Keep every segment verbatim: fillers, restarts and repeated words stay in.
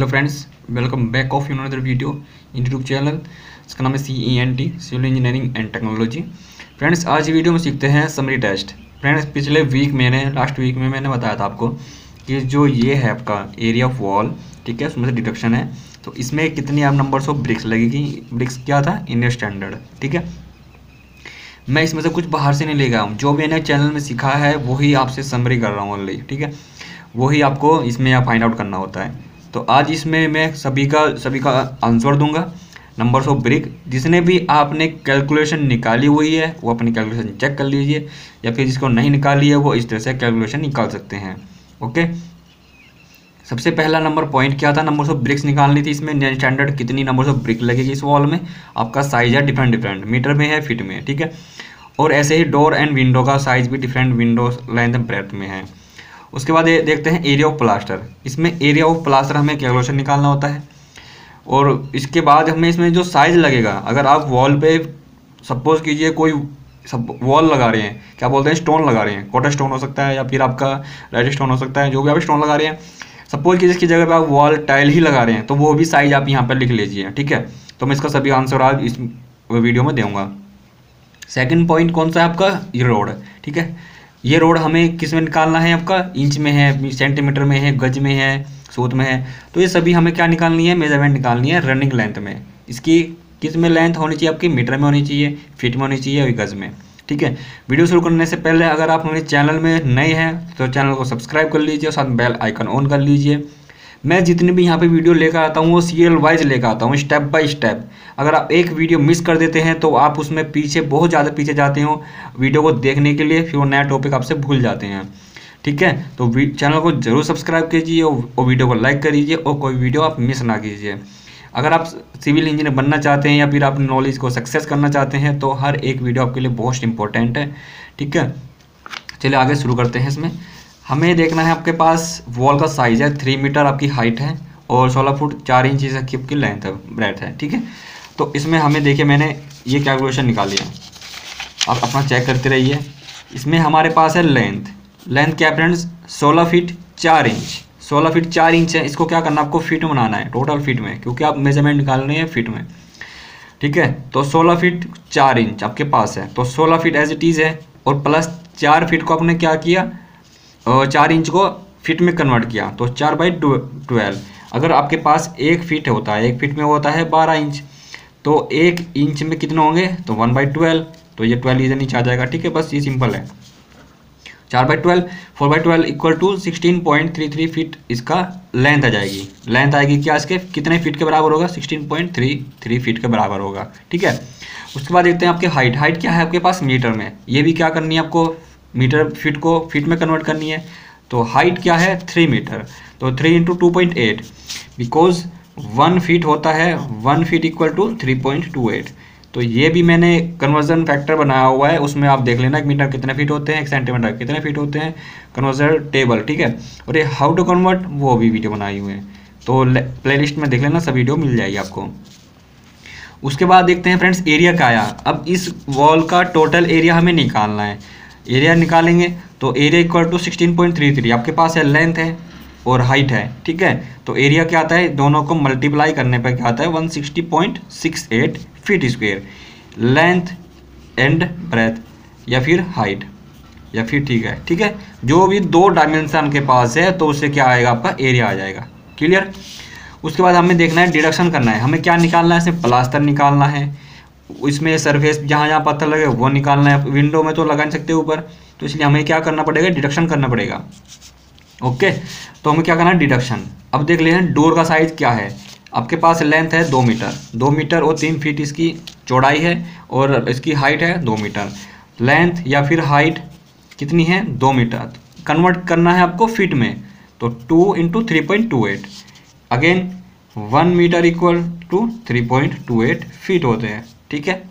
Hello friends, welcome back of in another video in YouTube channel. इसका नाम है C E N T, civil engineering and technology. Friends, आज video में सीखते हैं समरी टेस्ट। फ्रेंड्स, पिछले वीक मैंने लास्ट वीक में मैंने बताया था आपको कि जो ये है आपका एरिया ऑफ वॉल, ठीक है, उसमें से डिडक्शन है, तो इसमें कितनी आप नंबर्स ऑफ ब्रिक्स लगेगी। ब्रिक्स क्या था? इंडियन स्टैंडर्ड, ठीक है। मैं इसमें से कुछ बाहर से नहीं ले गया हूँ, जो मैंने चैनल में सीखा है वही आपसे समरी कर रहा हूँ ऑनली, ठीक है। वही आपको इसमें आप फाइंड आउट करना होता है। तो आज इसमें मैं सभी का सभी का आंसर दूंगा, नंबर्स ऑफ ब्रिक। जिसने भी आपने कैलकुलेशन निकाली हुई है वो अपनी कैलकुलेशन चेक कर लीजिए, या फिर जिसको नहीं निकाली है वो इस तरह से कैलकुलेशन निकाल सकते हैं। ओके, सबसे पहला नंबर पॉइंट क्या था? नंबर्स ऑफ ब्रिक्स निकालनी थी। इसमें इंडियन स्टैंडर्ड कितनी नंबर्स ऑफ ब्रिक लगेगी इस वॉल में। आपका साइज है डिफरेंट डिफरेंट, मीटर में है, फीट में, ठीक है। और ऐसे ही डोर एंड विंडो का साइज भी different, window length and breadth में है। उसके बाद ये देखते हैं एरिया ऑफ प्लास्टर। इसमें एरिया ऑफ प्लास्टर हमें कैलकुलेशन निकालना होता है। और इसके बाद हमें इसमें जो साइज लगेगा, अगर आप वॉल पे सपोज कीजिए कोई सब वॉल लगा रहे हैं, क्या बोलते हैं, स्टोन लगा रहे हैं, कोटा स्टोन हो सकता है या फिर आपका रेड स्टोन हो सकता है, जो भी आप स्टोन लगा रहे हैं, सपोज कीजिए इसकी जगह पे आप वॉल टाइल ही लगा रहे हैं, तो वो भी साइज आप यहाँ पर लिख लीजिए, ठीक है। तो मैं इसका सभी आंसर आज इस वीडियो में दूंगा। सेकंड पॉइंट कौन सा है आपका? ये रोड, ठीक है। ये रोड हमें किस में निकालना है? आपका इंच में है, सेंटीमीटर में है, गज में है, सूत में है। तो ये सभी हमें क्या निकालनी है? मेजरमेंट निकालनी है रनिंग लेंथ में। इसकी किस में लेंथ होनी चाहिए? आपकी मीटर में होनी चाहिए, फीट में होनी चाहिए और गज में, ठीक है। वीडियो शुरू करने से पहले अगर आप हमारे चैनल में नए हैं तो चैनल को सब्सक्राइब कर लीजिए और साथ बेल आइकन ऑन कर लीजिए। मैं जितनी भी यहाँ पे वीडियो लेकर आता हूँ वो सीरियल वाइज लेकर आता हूँ, स्टेप बाय स्टेप। अगर आप एक वीडियो मिस कर देते हैं तो आप उसमें पीछे बहुत ज़्यादा पीछे जाते हो वीडियो को देखने के लिए, फिर वो नया टॉपिक आपसे भूल जाते हैं, ठीक है। तो चैनल को जरूर सब्सक्राइब कीजिए और वीडियो को लाइक करिए और कोई वीडियो आप मिस ना कीजिए। अगर आप सिविल इंजीनियर बनना चाहते हैं या फिर आप नॉलेज को सक्सेस करना चाहते हैं तो हर एक वीडियो आपके लिए बहुत इंपॉर्टेंट है, ठीक है। चलिए आगे शुरू करते हैं। इसमें हमें देखना है आपके पास वॉल का साइज है, थ्री मीटर आपकी हाइट है और सोलह फुट चार इंच की आपकी लेंथ है, ब्रेड्थ है, ठीक है। तो इसमें हमें देखिए मैंने ये कैलकुलेशन निकाली है, आप अपना चेक करते रहिए। इसमें हमारे पास है लेंथ। लेंथ क्या फ्रेंड्स? सोलह फीट चार इंच। सोलह फीट चार इंच है। इसको क्या करना है? आपको फीट में बनाना है, टोटल फीट में, क्योंकि आप मेजरमेंट निकाल रहे हैं फीट में, ठीक है। तो सोलह फीट चार इंच आपके पास है, तो सोलह फीट एज इट इज़ है और प्लस चार फीट को आपने क्या किया, चार इंच को फीट में कन्वर्ट किया, तो चार बाई ट्वेल्व। अगर आपके पास एक फीट होता है, एक फीट में होता है बारह इंच, तो एक इंच में कितने होंगे? तो वन बाई ट्वेल्व, तो ये ट्वेल्व इधर नीचे आ जाएगा, ठीक है। बस ये सिंपल है। चार by twelve, four by twelve equal to sixteen point three three feet इसका लेंथ आ जाएगी। लेंथ आएगी क्या इसके? कितने फीट के बराबर होगा? Sixteen point three three feet के बराबर होगा, ठीक है। उसके बाद देखते हैं आपके हाइट। हाइट क्या है आपके पास? मीटर में। ये भी क्या करनी है आपको? मीटर फीट को फीट में कन्वर्ट करनी है। तो हाइट क्या है? थ्री मीटर, तो three into two point eight, because one feet होता है, one feet equal to three point two eight. तो ये भी मैंने कन्वर्जन फैक्टर बनाया हुआ है, उसमें आप देख लेना एक मीटर कितने फीट होते हैं, एक सेंटीमीटर कितने फीट होते हैं, कन्वर्जन टेबल, ठीक है। और ये हाउ टू कन्वर्ट वो भी वीडियो बनाई हुई है, तो प्लेलिस्ट में देख लेना, सब वीडियो मिल जाएगी आपको। उसके बाद देखते हैं फ्रेंड्स एरिया क्या आया। अब इस वॉल का टोटल एरिया हमें निकालना है। एरिया निकालेंगे तो area equal to sixteen point three three आपके पास है, लेंथ है और हाइट है, ठीक है। तो एरिया क्या आता है? दोनों को मल्टीप्लाई करने पर क्या आता है? One sixty point six eight feet square. Length and breath या फिर हाइट या फिर, ठीक है, ठीक है, जो भी दो डायमेंशन के पास है तो उससे क्या आएगा? आपका एरिया आ जाएगा, क्लियर। उसके बाद हमें देखना है, डिडक्शन करना है। हमें क्या निकालना है? इसमें प्लास्टर निकालना है, इसमें सरफेस जहाँ जहाँ पत्थर लगे वो निकालना है। विंडो में तो लगा नहीं सकते ऊपर, तो इसलिए हमें क्या करना पड़ेगा? डिडक्शन करना पड़ेगा। ओके, तो हमें क्या करना है? डिडक्शन। अब देख लेते हैं डोर का साइज क्या है। आपके पास लेंथ है दो मीटर, दो मीटर और तीन फीट इसकी चौड़ाई है और इसकी हाइट है दो मीटर। लेंथ या फिर हाइट कितनी है? दो मीटर। कन्वर्ट करना है आपको फीट में, तो two into three point two eight. Again one metre equal to three point two eight feet होते हैं, ठीक है।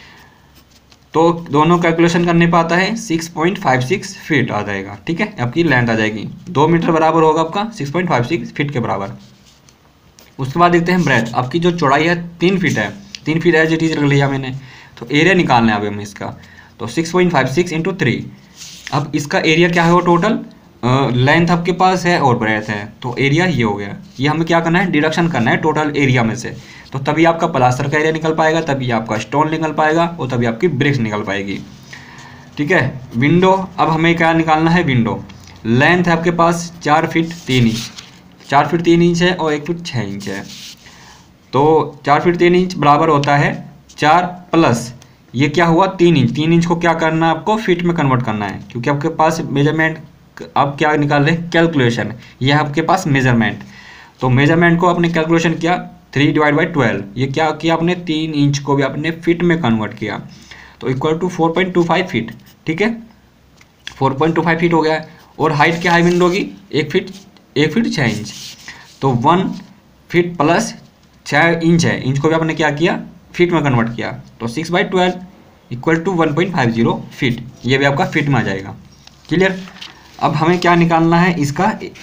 तो दोनों कैलकुलेशन करने पर आता है six point five six feet आ जाएगा, ठीक है। आपकी लेंथ आ जाएगी, दो मीटर बराबर होगा आपका six point five six feet के बराबर। उसके बाद देखते हैं ब्रेथ। आपकी जो चौड़ाई है तीन फीट है, तीन फीट एज इट इज रख लिया मैंने। तो एरिया निकालना है अभी हमें इसका, तो six point five six into three. अब इसका एरिया क्या है वो टोटल? लेंथ आपके पास है और ब्रेथ है, तो एरिया ये हो गया। ये हमें क्या करना है, डिडक्शन करना है टोटल एरिया में से, तो तभी आपका प्लास्टर का एरिया निकल पाएगा, तभी आपका स्टोन निकल पाएगा और तभी आपकी ब्रिक्स निकल पाएगी। ठीक है। विंडो, अब हमें क्या निकालना है, विंडो लेंथ है आपके पास चार फीट तीन इंच, चार फीट तीन इंच है और एक फीट छः इंच है, तो चार फीट तीन इंच बराबर होता है चार प्लस ये क्या हुआ तीन इंच। तीन इंच को क्या करना है आपको, फीट में कन्वर्ट करना है, क्योंकि आपके पास मेजरमेंट आप क्या निकाल रहे हैं, कैलकुलेशन, ये है आपके पास मेजरमेंट। तो मेजरमेंट को आपने कैलकुलेशन किया थ्री डिवाइड बाई ट्वेल्व, ये क्या किया आपने, तीन इंच को भी आपने फीट में कन्वर्ट किया, तो equal to four point two five feet. ठीक है, four point two five feet हो गया। और हाइट क्या है विंडो की, एक फीट एक फीट छः इंच, तो वन फीट प्लस छः इंच है, इंच को भी आपने क्या किया, फीट में कन्वर्ट किया, तो six by twelve equal to one point five zero feet, ये भी आपका फीट में आ जाएगा। क्लियर। अब हमें क्या निकालना है, इसका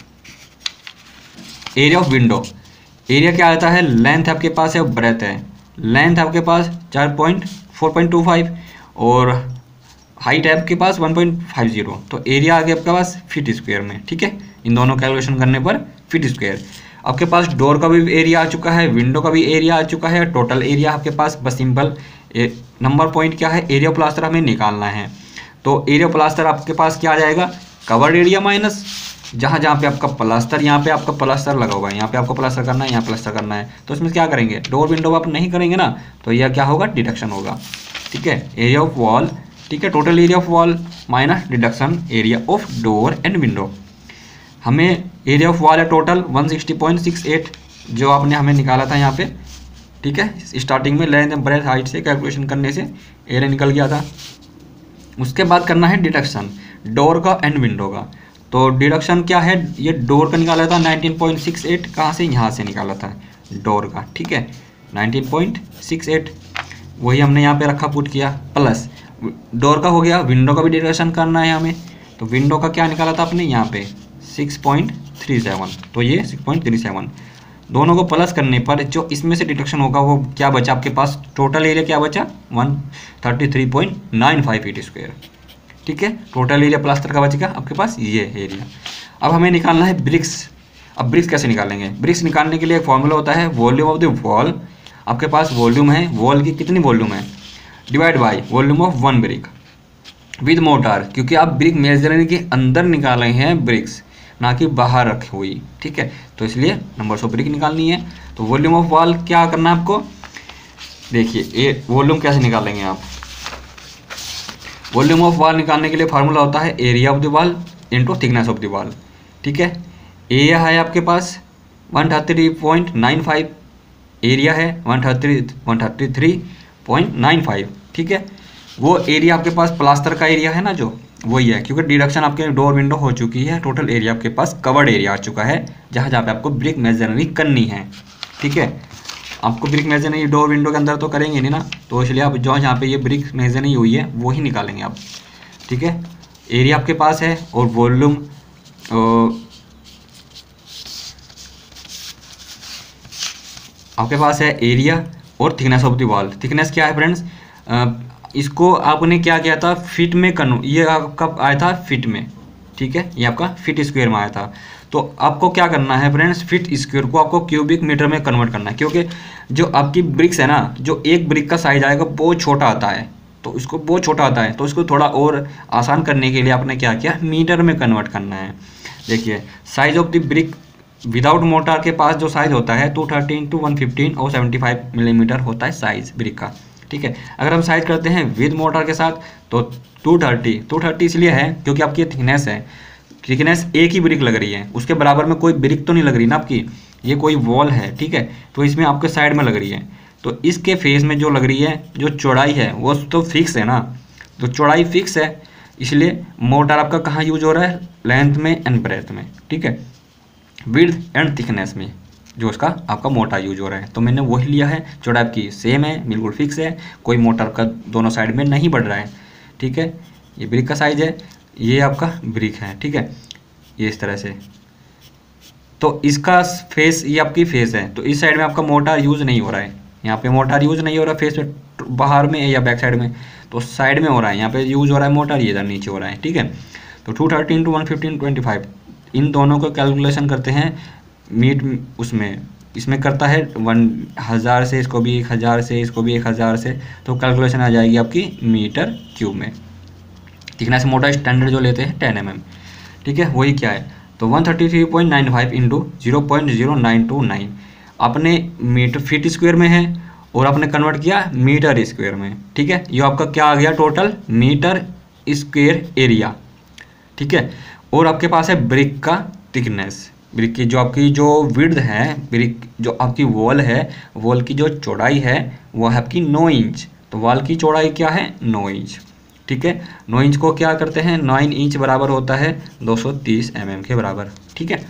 एरिया ऑफ विंडो। एरिया क्या आता है, लेंथ आपके पास है और ब्रेथ है। लेंथ आपके पास चार point four point two five और हाइट है आपके पास वन पॉइंट फाइव जीरो, तो एरिया आ गया आपके पास फीट स्क्वायर में। ठीक है, इन दोनों कैलकुलेशन करने पर फीट स्क्वायर। आपके पास डोर का भी एरिया आ चुका है, विंडो का भी एरिया आ चुका है, टोटल एरिया आपके पास बस सिंपल नंबर पॉइंट क्या है, एरिया प्लास्टर हमें निकालना है। तो एरिया प्लास्टर आपके पास क्या आ जाएगा, कवर्ड एरिया माइनस जहाँ जहाँ पे आपका प्लास्टर, यहाँ पे आपका प्लास्टर लगा हुआ है, यहाँ पे आपको प्लास्टर करना है, यहाँ प्लास्टर करना है, तो इसमें क्या करेंगे, डोर विंडो आप नहीं करेंगे ना, तो यह क्या होगा, डिडक्शन होगा। ठीक है, एरिया ऑफ वॉल, ठीक है, total area of wall minus deduction area of door and window. हमें एरिया ऑफ वॉल है total one sixty point six eight, जो आपने हमें निकाला था यहाँ पे। ठीक है, स्टार्टिंग में लेंथ एंड ब्रेथ हाइट से कैलकुलेशन करने से एरिया निकल गया था। उसके बाद करना है डिडक्शन डोर का एंड विंडो का। तो डिडक्शन क्या है, ये डोर का निकाला था नाइनटीन पॉइंट सिक्स एट, कहाँ से, यहाँ से निकाला था डोर का। ठीक है, नाइनटीन पॉइंट सिक्स एट वही हमने यहाँ पे रखा, पुट किया, प्लस डोर का हो गया। विंडो का भी डिडक्शन करना है हमें, तो विंडो का क्या निकाला था आपने यहाँ पे सिक्स पॉइंट थ्री सेवन, तो ये सिक्स पॉइंट थ्री सेवन, दोनों को प्लस करने पर जो इसमें से डिडक्शन होगा वो क्या बचा आपके पास, टोटल एरिया क्या बचा one thirty three point nine five feet square. ठीक है, टोटल एरिया प्लास्टर का बचेगा आपके पास ये एरिया। अब हमें निकालना है ब्रिक्स। अब ब्रिक्स कैसे निकालेंगे, ब्रिक्स निकालने के लिए एक फॉर्मूला होता है वॉल्यूम ऑफ द वॉल। आपके पास वॉल्यूम है, वॉल की कितनी वॉल्यूम है, divide by volume of one brick with mortar, क्योंकि आप ब्रिक मेजरमेंट के अंदर निकाले हैं ब्रिक्स, ना कि बाहर रखी हुई। ठीक है, तो इसलिए नंबर ऑफ ब्रिक निकालनी है। तो वॉल्यूम ऑफ वॉल क्या करना है आपको, देखिए वॉल्यूम कैसे निकालेंगे आप, वॉल्यूम ऑफ वॉल निकालने के लिए फार्मूला होता है area of the wall into thickness of the wall. ठीक है, एरिया है आपके पास one thirty three point nine five, area है one thirty one thirty three point nine five. ठीक है, वो एरिया आपके पास प्लास्टर का एरिया है ना, जो वही है, क्योंकि डिडक्शन आपके डोर विंडो हो चुकी है, टोटल एरिया आपके पास कवर्ड एरिया आ चुका है, जहाँ जहाँ पे आपको ब्रिक मेजरमेंट करनी है। ठीक है, आपको ब्रिक मेजरमेंट डोर विंडो के अंदर तो करेंगे नहीं ना, तो इसलिए आप जो जहाँ पे ये ब्रिक मेजरमेंट हुई है वो ही निकालेंगे आप। ठीक है, एरिया आपके पास है और वॉल्यूम आपके पास है, एरिया और thickness of the wall. Thickness क्या है फ्रेंड्स, इसको आपने क्या किया था, फिट में कन्व ये आपका आया था फिट में। ठीक है, ये आपका फिट स्क्वायर में आया था। तो आपको क्या करना है फ्रेंड्स, फिट स्क्वायर को आपको क्यूबिक मीटर में कन्वर्ट करना है, क्योंकि जो आपकी ब्रिक्स है ना, जो एक ब्रिक का साइज आएगा बहुत छोटा आता है, तो इसको बहुत छोटा आता है, तो इसको थोड़ा और आसान करने के लिए आपने क्या किया, मीटर में कन्वर्ट करना है। देखिए size of the brick without mortar के पास जो साइज होता है two thirteen two one fifteen और सेवेंटी फाइव मिलीमीटर होता है साइज ब्रिक का। ठीक है, अगर हम साइज करते हैं विद मोटार के साथ तो टू थर्टी टू थर्टी इसलिए है क्योंकि आपकी ये थिकनेस है, थिकनेस एक ही ब्रिक लग रही है, उसके बराबर में कोई ब्रिक तो नहीं लग रही ना आपकी, ये कोई वॉल है। ठीक है, तो इसमें आपके साइड में लग रही है, तो इसके फेस में जो लग रही है जो चौड़ाई है वो तो फिक्स है ना, तो चौड़ाई फिक्स है, इसलिए मोटार आपका कहाँ यूज हो रहा है, लेंथ में एंड ब्रेथ में। ठीक है, विड्थ एंड थिकनेस में जो उसका आपका मोटा यूज हो रहा है, तो मैंने वही लिया है। चौड़ाई आपकी सेम है, बिल्कुल फिक्स है, कोई मोटर का दोनों साइड में नहीं बढ़ रहा है। ठीक है, ये ब्रिक का साइज है, ये आपका ब्रिक है। ठीक है, ये इस तरह से, तो इसका फेस, ये आपकी फेस है, तो इस साइड में आपका मोटार यूज नहीं हो रहा है, यहाँ पे मोटार यूज नहीं हो रहा फेस में, बाहर में या बैक साइड में, तो साइड में हो रहा है, यहाँ पे यूज हो रहा है मोटार, ये इधर नीचे हो रहा है। ठीक है, तो two thirty into one fifteen twenty five, इन दोनों को कैलकुलेशन करते हैं मीट उसमें, इसमें करता है वन हज़ार से, इसको भी एक हज़ार से, इसको भी एक हज़ार से, तो कैलकुलेशन आ जाएगी आपकी मीटर क्यूब में। थिकनेस मोटा स्टैंडर्ड जो लेते हैं टेन एम एम, ठीक है, वही क्या है, तो one thirty three point nine five into zero point zero nine two nine आपने मीटर फीट स्क्वायर में है और आपने कन्वर्ट किया मीटर स्क्वायर में, ठीक है। ये आपका क्या आ गया टोटल मीटर स्क्वायर एरिया, ठीक है। और आपके पास है ब्रिक का थिकनेस, ब्रिक की जो आपकी जो विड्थ है, ब्रिक जो आपकी वॉल है, वॉल की जो चौड़ाई है वो है आपकी नौ इंच, तो वॉल की चौड़ाई क्या है नौ इंच, ठीक है। नौ इंच को क्या करते हैं, नौ इंच बराबर होता है दो सौ तीस एम एम के बराबर, ठीक है,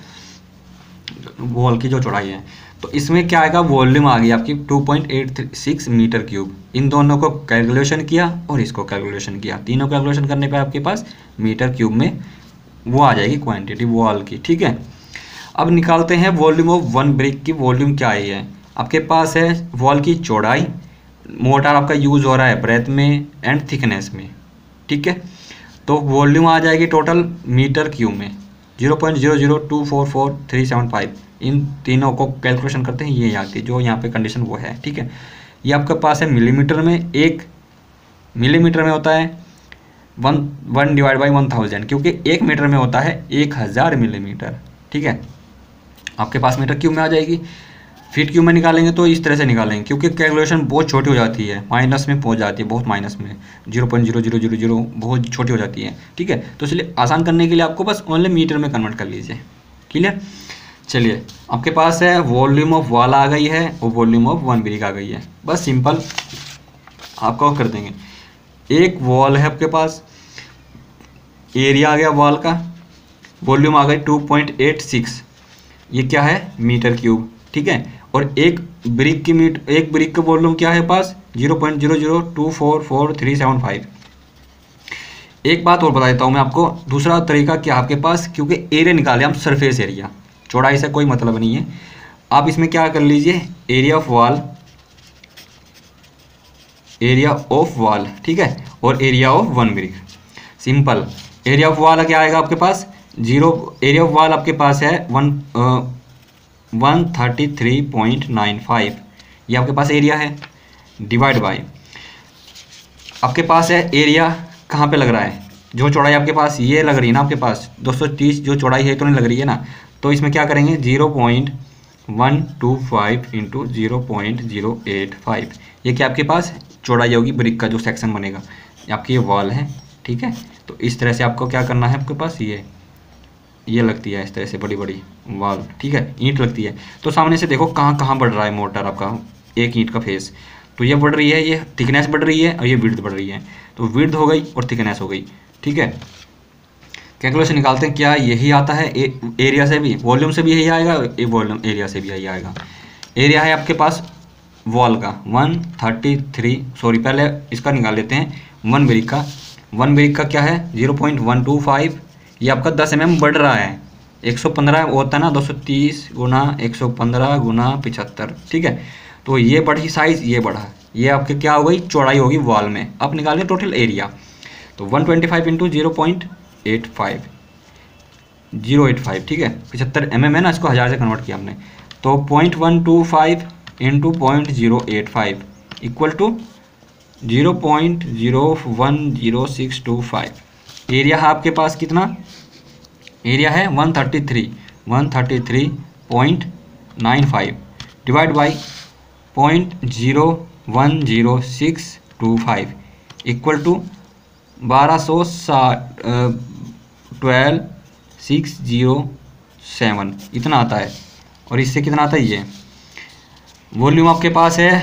वॉल की जो चौड़ाई है। तो इसमें क्या आएगा, वॉल्यूम आ गई आपकी two point eight six metre cube. इन दोनों को कैलकुलेशन किया और इसको कैलकुलेशन किया, तीनों कैलकुलेशन करने पे आपके पास मीटर क्यूब में वो आ जाएगी क्वांटिटी वॉल की, ठीक है। अब निकालते हैं वॉल्यूम ऑफ वन ब्रिक की वॉल्यूम क्या आई है। आपके पास है वॉल की चौड़ाई, मोटार आपका यूज़ हो रहा है ब्रेथ में एंड थिकनेस में, ठीक है। तो वॉल्यूम आ जाएगी टोटल मीटर क्यूब में zero point zero zero two four four three seven five, इन तीनों को कैलकुलेशन करते हैं, ये आती है जो यहाँ पे कंडीशन वो है, ठीक है। ये आपके पास है मिलीमीटर में, एक मिलीमीटर में होता है one one divide by one thousand, क्योंकि एक मीटर में होता है एक हज़ार मिलीमीटर, ठीक है। आपके पास मीटर क्यूब में आ जाएगी। फीट क्यूब में निकालेंगे तो इस तरह से निकालेंगे, क्योंकि कैलकुलेशन बहुत छोटी हो जाती है, माइनस में पहुंच जाती है, बहुत माइनस में zero point zero zero zero zero बहुत छोटी हो जाती है, ठीक है। तो इसलिए आसान करने के लिए आपको बस ओनली मीटर में कन्वर्ट कर लीजिए, क्लियर। चलिए आपके पास है वॉल्यूम ऑफ वॉल आ गई है और वॉल्यूम ऑफ वन ब्रिक आ गई है, बस सिंपल आपको कर देंगे। एक वॉल है आपके पास, एरिया आ गया वॉल का, वॉल्यूम आ गई टू पॉइंट एट सिक्स, ये क्या है मीटर क्यूब, ठीक है। और एक ब्रिक की मीट एक ब्रिक का वॉल्यूम क्या है पास zero point zero zero two four four three seven five. एक बात और बता देता हूँ मैं आपको, दूसरा तरीका क्या आपके पास, क्योंकि एरिया निकाले हम सरफेस एरिया, चौड़ाई से कोई मतलब नहीं है। आप इसमें क्या कर लीजिए, area of wall, area of wall, ठीक है, और area of one brick. Simple area of wall क्या आएगा आपके पास, जीरो, एरिया ऑफ वॉल आपके पास है one one thirty three point nine five, ये आपके पास एरिया है, डिवाइड बाय आपके पास है एरिया कहाँ पे लग रहा है, जो चौड़ाई आपके पास ये लग रही है ना, आपके पास दो सौ तीस जो चौड़ाई है तो नहीं लग रही है ना, तो इसमें क्या करेंगे zero point one two five into zero point zero eight five, ये क्या आपके पास चौड़ाई होगी ब्रिक का जो सेक्शन बनेगा, आपकी ये वॉल है, ठीक है। तो इस तरह से आपको क्या करना है, आपके पास ये ये लगती है इस तरह से बड़ी बड़ी वॉल, ठीक है, ईंट लगती है। तो सामने से देखो कहाँ कहाँ बढ़ रहा है मोटर आपका, एक ईंट का फेस, तो ये बढ़ रही है, ये थिकनेस बढ़ रही है और ये विड्थ बढ़ रही है, तो विड्थ हो गई और थिकनेस हो गई, ठीक है। कैलकुलेशन निकालते हैं, क्या यही आता है ए, एरिया से भी, वॉल्यूम से भी यही आएगा, ए वॉल्यूम एरिया से भी यही आएगा। एरिया है आपके पास वॉल का वन थर्टी थ्री, सॉरी पहले इसका निकाल लेते हैं वन ब्रिक का। वन ब्रिक का क्या है zero point one two five, ये आपका दस एम एम बढ़ रहा है, एक सौ पंद्रह होता है ना, दो सौ तीस गुना एक सौ पंद्रह गुना पचहत्तर, ठीक है। तो ये बढ़ी साइज, ये बढ़ा, ये आपके क्या हो गई चौड़ाई होगी वॉल में। अब निकालें टोटल एरिया, तो one twenty five into zero point eight five zero eight five, ठीक है, पचहत्तर एम एम है ना, इसको हज़ार से कन्वर्ट किया हमने, तो point one two five into point zero eight five equal to zero point zero one zero six two five. Area है आपके पास कितना, एरिया है one thirty three one thirty three point nine five divide by point zero one zero six two five equal to बारह सौ साठ twelve six zero seven, इतना आता है। और इससे कितना आता है, ये वॉल्यूम आपके पास है,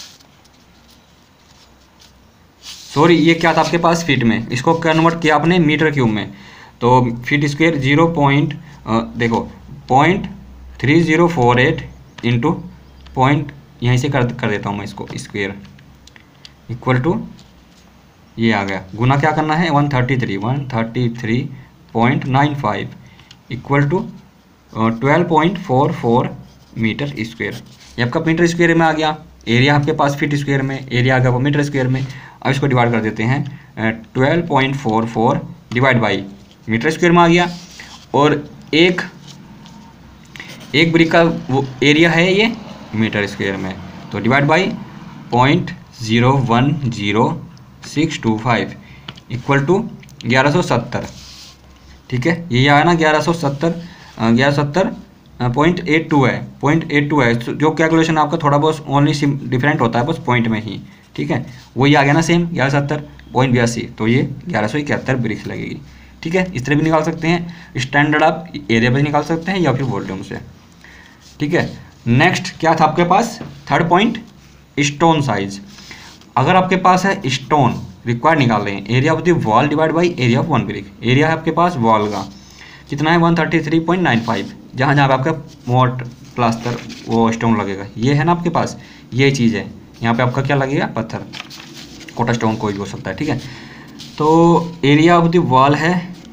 सॉरी ये क्या था आपके पास फीट में, इसको कन्वर्ट किया आपने मीटर क्यूब में, तो फीट स्क्वायर जीरो पॉइंट देखो point three zero four eight into point यहीं से कर कर देता हूँ मैं इसको स्क्वायर इक्वल टू ये आ गया, गुना क्या करना है one thirty three one thirty three point nine five equal to twelve point four four metre square, ये आपका मीटर स्क्वायर में आ गया। एरिया आपके पास फीट स्क्वायर में, एरिया आ गया मीटर स्क्वायर में। अब इसको डिवाइड कर देते हैं, twelve point four four divide by metre square में आ गया, और एक एक ब्रिक का वो एरिया है ये मीटर स्क्वायर में, तो divide by point zero one zero six two five equal to ग्यारह सौ सत्तर। ठीक है, ये आया ना ग्यारह सौ सत्तर, ग्यारह सौ सत्तर पॉइंट एट टू है, पॉइंट एट टू है, जो कैलकुलेशन आपका थोड़ा बहुत ओनली डिफरेंट होता है बस पॉइंट में ही। ठीक है, वही आ गया ना सेम ग्यारह सौ सत्तर पॉइंट बयासी, तो ये ग्यारह सौ इकहत्तर ब्रिक्स लगेगी। ठीक है, इस तरह भी निकाल सकते हैं, स्टैंडर्ड आप एरिया पर निकाल सकते हैं या फिर वॉल्यूम से। ठीक है, नेक्स्ट क्या था आपके पास, थर्ड पॉइंट स्टोन साइज। अगर आपके पास है स्टोन रिक्वायर्ड निकाल रहे हैं, area of the wall divide by area of one brick. Area है आपके पास वॉल का कितना है one thirty three point nine five, जहाँ जहाँ पे आपका मोट प्लास्टर वो स्टोन लगेगा, ये है ना आपके पास, ये चीज़ है, यहाँ पे आपका क्या लगेगा, पत्थर, कोटा स्टोन कोई भी हो सकता है। ठीक है, तो एरिया ऑफ द वॉल है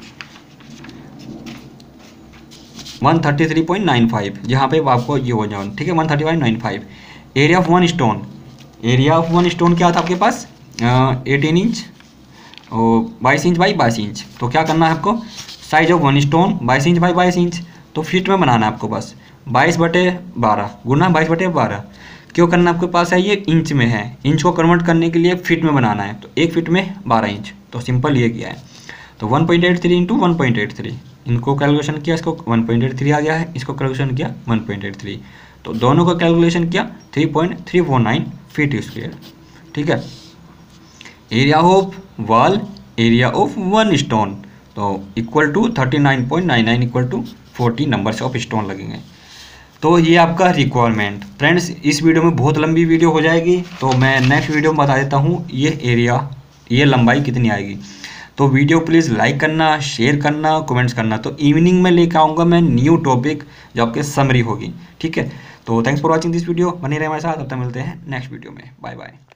one thirty three point nine five, जहाँ पे आपको ये हो जाए। ठीक है, one thirty five nine five. Area of one stone, area of one stone क्या था आपके पास, एटीन इंच और बाईस इंच बाई बाईस इंच। तो क्या करना है आपको, साइज ऑफ वन स्टोन बाईस इंच बाई बाईस इंच, तो फीट में बनाना है आपको बस, बाईस बटे बारह गुना बाईस बटे बारह। क्यों करना आपके पास है, ये इंच में है, इंच को कन्वर्ट करने के लिए फीट में बनाना है, तो एक फीट में बारह इंच, तो सिंपल ये किया है। तो one point eight three into one point eight three, इनको कैलकुलेशन किया, इसको वन पॉइंट एट थ्री आ गया है, इसको कैलकुलेशन किया वन पॉइंट एट थ्री, तो दोनों को कैलकुलेशन किया three point three four nine feet square. ठीक है, area of wall, area of one stone, तो equal to thirty nine point nine nine equal to forty numbers of stone लगेंगे। तो ये आपका रिक्वायरमेंट। फ्रेंड्स, इस वीडियो में बहुत लंबी वीडियो हो जाएगी, तो मैं नेक्स्ट वीडियो में बता देता हूँ ये एरिया, ये लंबाई कितनी आएगी। तो वीडियो प्लीज़ लाइक करना, शेयर करना, कमेंट्स करना। तो इवनिंग में लेकर आऊँगा मैं न्यू टॉपिक जो आपके समरी होगी। ठीक है, तो thanks for watching this video, बने रहे हमारे साथ, अब तक मिलते हैं नेक्स्ट वीडियो में, बाय बाय।